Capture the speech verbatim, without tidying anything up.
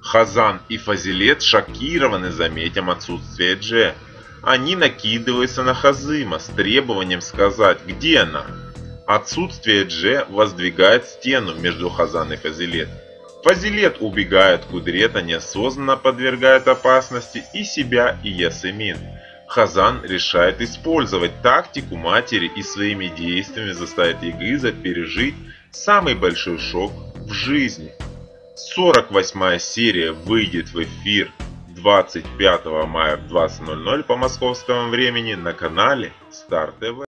Хазан и Фазилет шокированы, заметив отсутствие Дже. Они накидываются на Хазыма с требованием сказать, где она. Отсутствие Дже воздвигает стену между Хазан и Фазилет. Фазилет убегает, Кудрета неосознанно подвергает опасности и себя, и Ясемин. Хазан решает использовать тактику матери и своими действиями заставит Егыза пережить самый большой шок в жизни. сорок восьмая серия выйдет в эфир двадцать пятого мая в двадцать ноль ноль по московскому времени на канале Стар тэ вэ.